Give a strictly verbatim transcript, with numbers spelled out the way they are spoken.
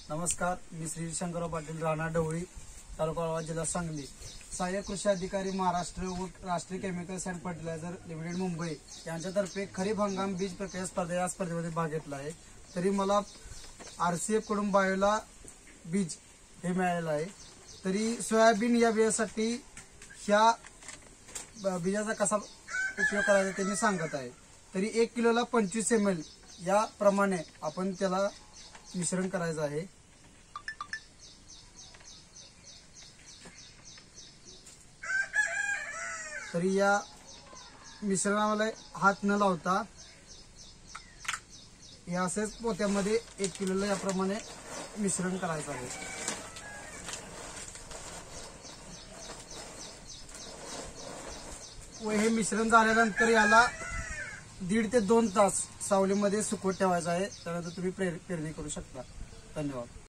नमस्कार, मी श्री शंकरराव पाटील, राहणार ढवळी, तालुका वाळवा, जिल्हा सांगली. सहाय्यक कृषी अधिकारी महाराष्ट्र व Rashtriya chemicals and fertilizer limited Mumbai यांच्यातर्फे खरीप हंगाम बीज प्रक्रिया स्पर्धा या स्पर्धेमध्ये भाग घेतला आहे. तरी मला आरसीएफ कडून बायोला बीज हे मिळालेलं आहे. तरी सोयाबीन या बियासाठी ह्या बीजाचा कसा उपयोग करायचा ते मी सांगत आहे. तरी एक किलोला पंचवीस एम एल या प्रमाणे आपण त्याला मिश्रण करायचं आहे. तरी या मिश्रणाला हात न लावता या असेच पोत्यामध्ये एक किलोला याप्रमाणे मिश्रण करायचं आहे. व हे मिश्रण झाल्यानंतर याला दीड ते दोन तास सावलीमध्ये सुकवत ठेवायचं आहे. त्यानंतर तुम्ही पेरणी करू शकता. धन्यवाद.